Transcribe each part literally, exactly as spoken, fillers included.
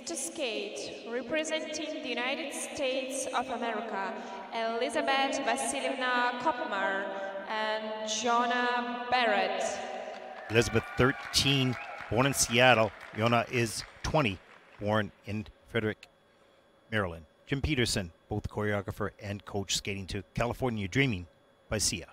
to skate, representing the United States of America, Elizabeth Vasilevna KOPMAR and Jonah BARRETT. Elizabeth, thirteen, born in Seattle. Jonah is twenty, born in Frederick, Maryland. Jim Peterson, both choreographer and coach, skating to California Dreaming by Sia.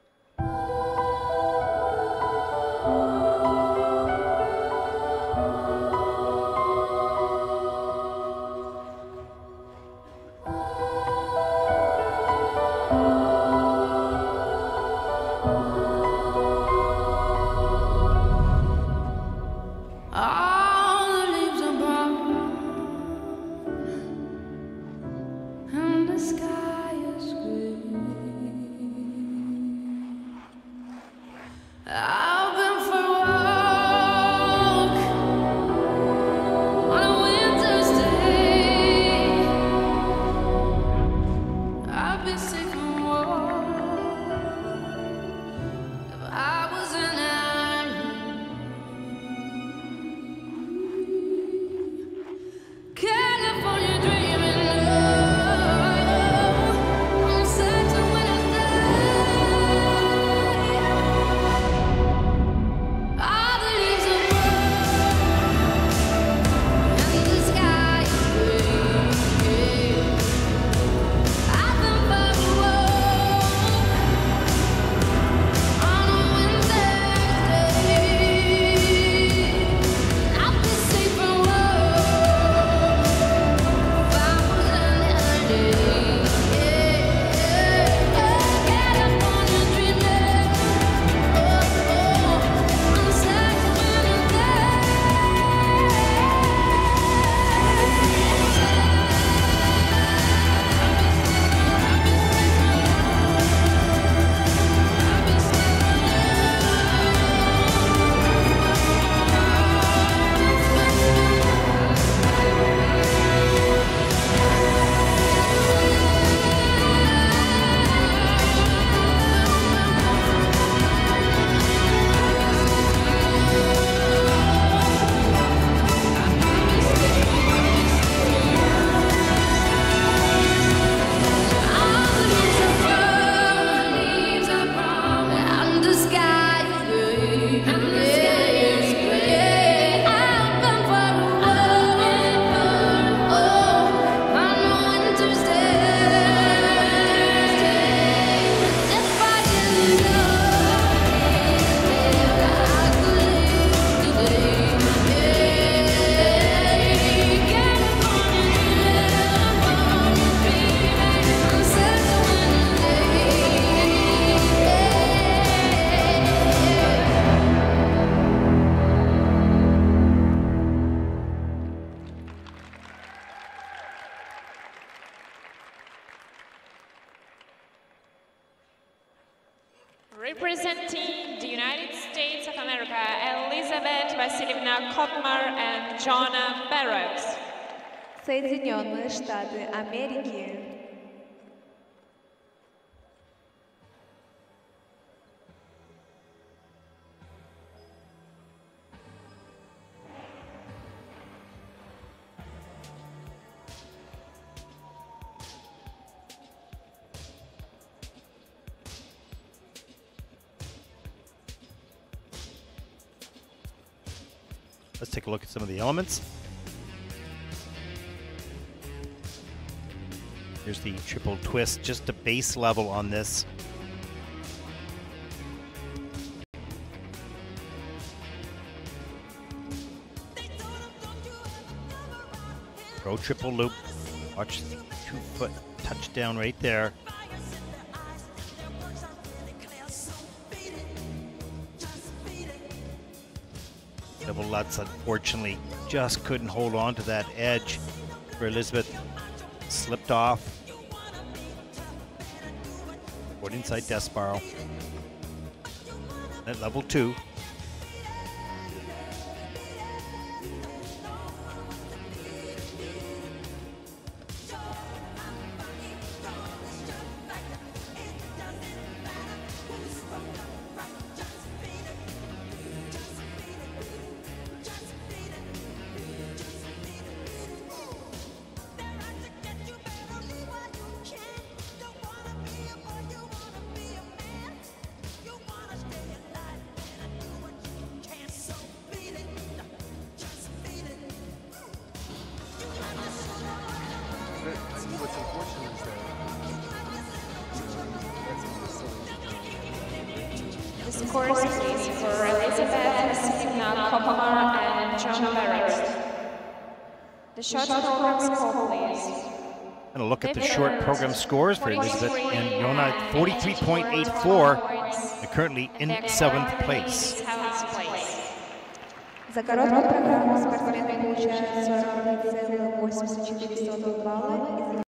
Representing the United States of America, Elizabeth Vasilevna KOPMAR and Jonah BARRETT. Соединенные Штаты Америки. Let's take a look at some of the elements. Here's the triple twist, just a base level on this. Throw triple loop. Watch the two foot touchdown right there. Double Lutz, unfortunately, just couldn't hold on to that edge for Elizabeth. Slipped off. Put inside death spiral. At level two. scores, please, for Elizabeth, Vasilevna, KOPMAR, and Jonah BARRETT. The short program score, please. And a look at the short program scores for Elizabeth and Jonah, forty-three point eight four. They're currently in seventh place. За короткую программу спортсмены получают сорок три целых восемьдесят четыре сотых балла.